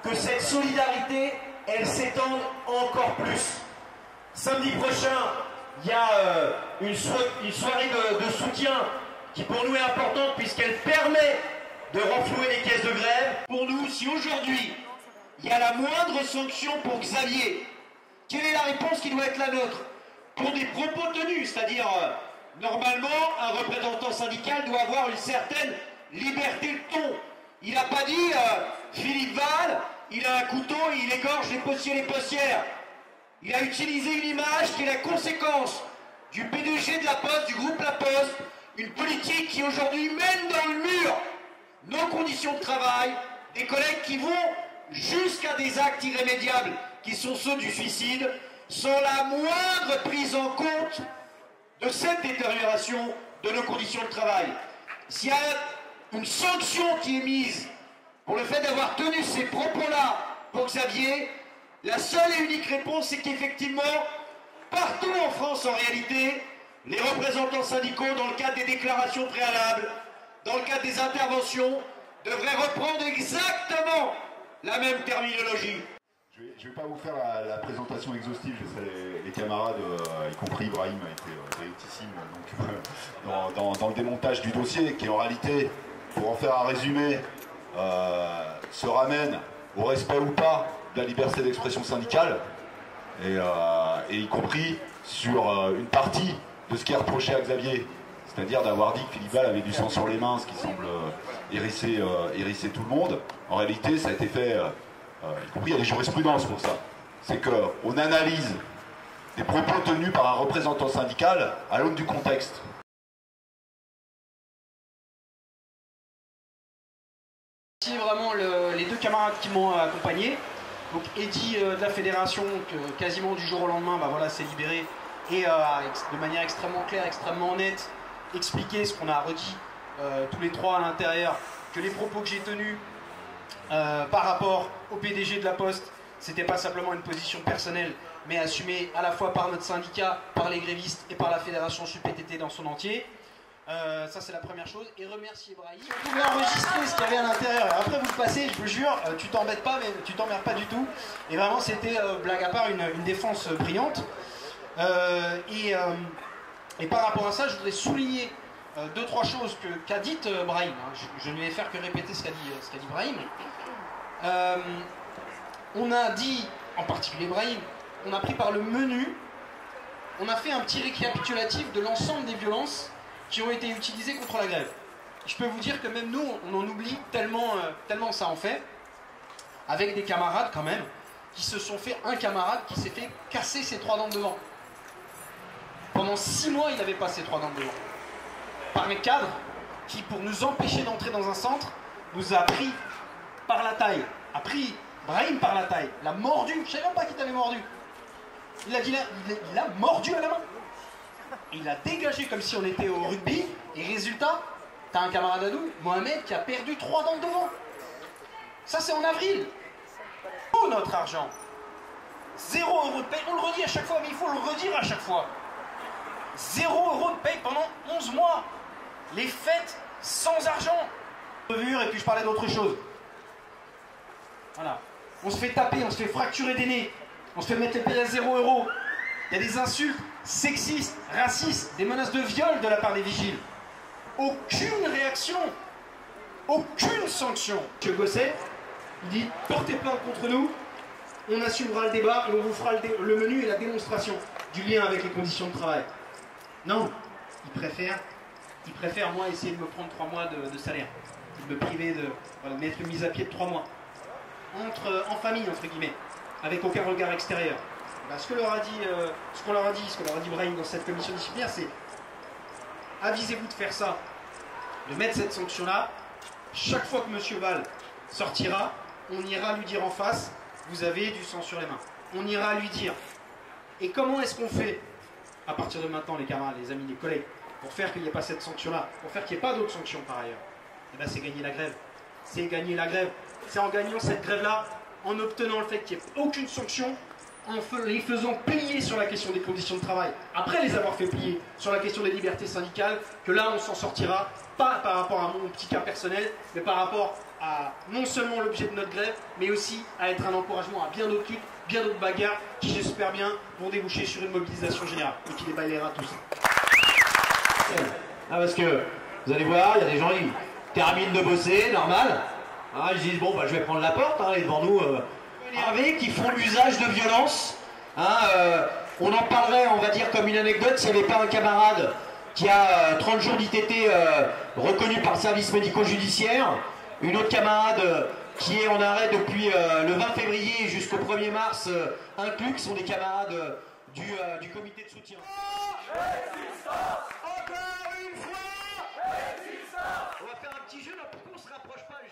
que cette solidarité, elle s'étende encore plus. Samedi prochain, il y a une soirée de soutien qui pour nous est importante puisqu'elle permet de renflouer les caisses de grève. Pour nous, si aujourd'hui, il y a la moindre sanction pour Xavier, quelle est la réponse qui doit être la nôtre? Pour des propos tenus, c'est-à-dire, normalement, un représentant syndical doit avoir une certaine liberté de ton. Il n'a pas dit, Philippe Val, il a un couteau et il égorge les postiers et les postières. Il a utilisé une image qui est la conséquence du PDG de la Poste, du groupe La Poste, une politique qui aujourd'hui mène dans le mur nos conditions de travail, des collègues qui vont jusqu'à des actes irrémédiables, qui sont ceux du suicide, sans la moindre prise en compte de cette détérioration de nos conditions de travail. S'il y a une sanction qui est mise pour le fait d'avoir tenu ces propos-là pour Xavier, la seule et unique réponse, c'est qu'effectivement, partout en France, en réalité, les représentants syndicaux, dans le cadre des déclarations préalables, dans le cadre des interventions, devraient reprendre exactement la même terminologie. Je ne vais pas vous faire la présentation exhaustive, je sais les camarades, y compris Ibrahim, a été brillantissime dans le démontage du dossier, qui en réalité, pour en faire un résumé, se ramène au respect ou pas de la liberté d'expression syndicale, et y compris sur une partie de ce qui est reproché à Xavier, c'est-à-dire d'avoir dit que Philippe Val avait du sang sur les mains, ce qui semble hérisser tout le monde. En réalité, ça a été fait, y compris il y a des jurisprudences pour ça. C'est qu'on analyse des propos tenus par un représentant syndical à l'aune du contexte. Merci vraiment les deux camarades qui m'ont accompagné. Donc Eddy de la fédération, quasiment du jour au lendemain, voilà, s'est libéré et de manière extrêmement claire, extrêmement nette, expliquer ce qu'on a redit tous les trois à l'intérieur, que les propos que j'ai tenus par rapport au PDG de la Poste, c'était pas simplement une position personnelle, mais assumée à la fois par notre syndicat, par les grévistes et par la fédération SUPTT dans son entier. Ça c'est la première chose, et remercier Brahim. Vous pouvez enregistrer ce qu'il y avait à l'intérieur, après vous le passez, je vous jure, tu t'embêtes pas, mais tu t'emmerdes pas du tout. Et vraiment c'était, blague à part, une défense brillante. Et par rapport à ça, je voudrais souligner deux, trois choses qu'a dites Brahim. Je ne vais faire que répéter ce qu'a dit Brahim. On a dit, en particulier Brahim, on a pris par le menu, on a fait un petit récapitulatif de l'ensemble des violences qui ont été utilisées contre la grève. Je peux vous dire que même nous, on en oublie tellement ça en fait, avec des camarades quand même, qui se sont fait, un camarade qui s'est fait casser ses 3 dents de devant. Pendant 6 mois, il avait pas ses 3 dents de devant. Par un cadre qui, pour nous empêcher d'entrer dans un centre, nous a pris par la taille, a pris Brahim par la taille, l'a mordu, je ne savais même pas qu'il t'avait mordu. Il l'a mordu à la main. Et il l'a dégagé comme si on était au rugby, et résultat, t'as un camarade à nous, Mohamed, qui a perdu 3 dents de devant. Ça c'est en avril. Tout notre argent. 0 € de paye, on le redit à chaque fois, mais il faut le redire à chaque fois. 0 € de paye pendant 11 mois. Les fêtes sans argent. Et puis je parlais d'autre chose. Voilà. On se fait taper, on se fait fracturer des nez. On se fait mettre les payes à 0 €. Il y a des insultes sexistes, racistes, des menaces de viol de la part des vigiles. Aucune réaction. Aucune sanction. M. Gosset, il dit portez plainte contre nous, on assumera le débat et on vous fera le menu et la démonstration du lien avec les conditions de travail. Non, il préfère moi essayer de me prendre 3 mois de salaire, de me priver de mettre une mise à pied de 3 mois. En famille, entre guillemets, avec aucun regard extérieur. Ce qu'on leur a dit Brahim dans cette commission disciplinaire, c'est avisez-vous de faire ça, de mettre cette sanction-là. Chaque fois que M. Val sortira, on ira lui dire en face, vous avez du sang sur les mains. On ira lui dire. Et comment est-ce qu'on fait, à partir de maintenant, les camarades, les amis, les collègues, pour faire qu'il n'y ait pas cette sanction-là, pour faire qu'il n'y ait pas d'autres sanctions par ailleurs? Eh bien, c'est gagner la grève. C'est gagner la grève. C'est en gagnant cette grève-là, en obtenant le fait qu'il n'y ait aucune sanction, en les faisant plier sur la question des conditions de travail, après les avoir fait plier sur la question des libertés syndicales, que là on s'en sortira, pas par rapport à mon petit cas personnel, mais par rapport à non seulement l'objet de notre grève, mais aussi à être un encouragement à bien d'autres luttes, bien d'autres bagarres qui, j'espère bien, vont déboucher sur une mobilisation générale et qui débalayera tout ça. Ah, parce que vous allez voir, il y a des gens qui terminent de bosser, normal. Ah, ils disent, bon, bah, je vais prendre la porte, hein, et devant nous, énervés, qui font l'usage de violence. Hein, on en parlerait, on va dire, comme une anecdote, s'il n'y avait pas un camarade qui a 30 jours d'ITT reconnu par le service médico-judiciaire, une autre camarade qui est en arrêt depuis le 20 février jusqu'au 1er mars inclus, qui sont des camarades du comité de soutien. Encore une fois, on va faire un petit jeu là, pourquoi on se rapproche pas